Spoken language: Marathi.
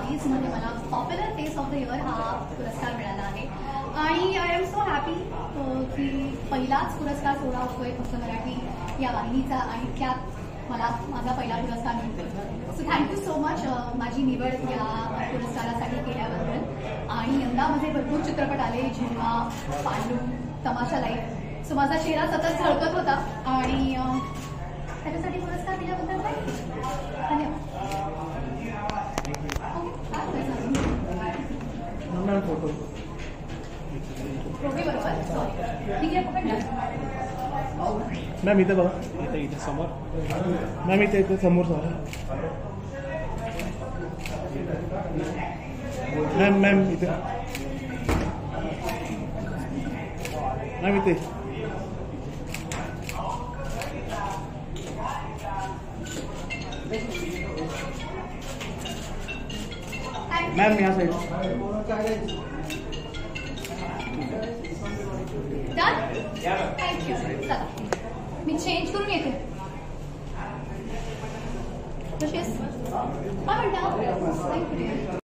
2022मध्ये मला popular face of the year हा पुरस्कार मिळाला आहे आणि आय एम सो हॅपी की पहिलाच पुरस्कार सोहळा होतोय फक्त मराठी या वाहिनीचा आणि त्यात मला माझा पहिला पुरस्कार मिळतोय. सो थँक्यू सो मच माझी निवड या पुरस्कारासाठी केल्याबद्दल. आणि यंदा माझे भरपूर चित्रपट आले, झिम्मा, पांडू, तमाशा लाईफ. सो माझा चेहरा सतत झळकत होता आणि त्याच्यासाठी पुरस्कार दिल्याबद्दल धन्यवाद. बरोबर सॉरी ठीक आहे पकडलं. मॅम इथे बघा, इथे समोर मॅम, इथे समोर मॅम इथे मॅम इथे मॅम या साईड. थँक्यू. चला मी चेंज करून येते. कशी आहेस? काय म्हणता? थँक्यू.